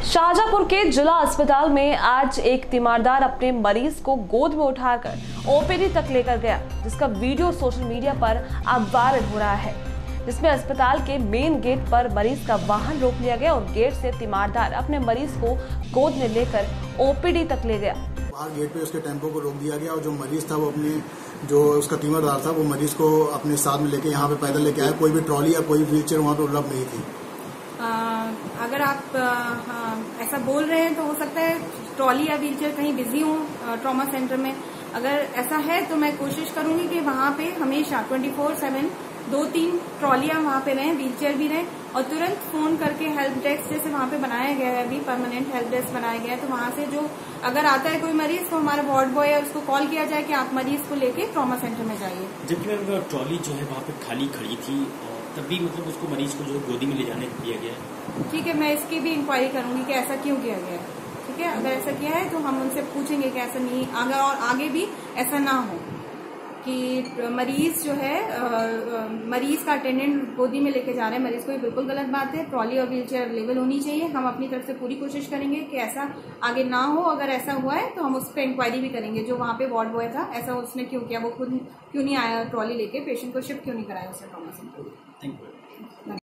शाहजहांपुर के जिला अस्पताल में आज एक तीमारदार अपने मरीज को गोद में उठाकर ओपीडी तक लेकर गया, जिसका वीडियो सोशल मीडिया पर अब वायरल हो रहा है, जिसमें अस्पताल के मेन गेट पर मरीज का वाहन रोक लिया गया और गेट से तीमारदार अपने मरीज को गोद में लेकर ओपीडी तक ले गया। बाहर गेट पे उसके टेम्पो को रोक दिया गया और जो मरीज था वो अपने जो उसका तीमारदार था वो मरीज को अपने साथ में लेके यहाँ पे पैदल लेके आया। कोई भी ट्रॉली या कोई व्हीलचेयर वहाँ पे उपलब्ध नहीं थी। अगर आप ऐसा बोल रहे हैं तो हो सकता है ट्रॉली या व्हीलचेयर कहीं बिजी हो ट्रॉमा सेंटर में। अगर ऐसा है तो मैं कोशिश करूंगी कि वहाँ पे हमेशा 24/7 2-3 ट्रॉलियां वहाँ पे रहें, व्हीलचेयर भी रहें और तुरंत फोन करके हेल्प डेस्क जैसे वहाँ पे बनाया गया है, अभी परमानेंट हेल्प डेस्क बनाया गया है, तो वहाँ से जो अगर आता है कोई मरीज तो हमारा वार्ड बॉय है उसको कॉल किया जाए कि आप मरीज को लेके ट्रॉमा सेंटर में जाइए। जबकि ट्रॉली जो है वहाँ पे खाली खड़ी थी तब भी मतलब उसको मरीज को जो गोदी में ले जाने दिया गया है। ठीक है, मैं इसकी भी इंक्वायरी करूंगी कि ऐसा क्यों किया गया है। ठीक है, अगर ऐसा किया है तो हम उनसे पूछेंगे कि ऐसा नहीं अगर और आगे भी ऐसा ना हो कि मरीज जो है मरीज का अटेंडेंट गोदी में लेके जा रहे हैं मरीज को, ये बिल्कुल गलत बात है। ट्रॉली और व्हीलचेयर अवेलेबल होनी चाहिए। हम अपनी तरफ से पूरी कोशिश करेंगे कि ऐसा आगे ना हो। अगर ऐसा हुआ है तो हम उस पर इंक्वायरी भी करेंगे। जो वहाँ पे वार्ड बॉय था ऐसा उसने क्यों किया, वो खुद क्यों नहीं आया ट्रॉली लेके, पेशेंट को शिफ्ट क्यों नहीं कराया उससे ट्रॉमा सेंटर। Thank you.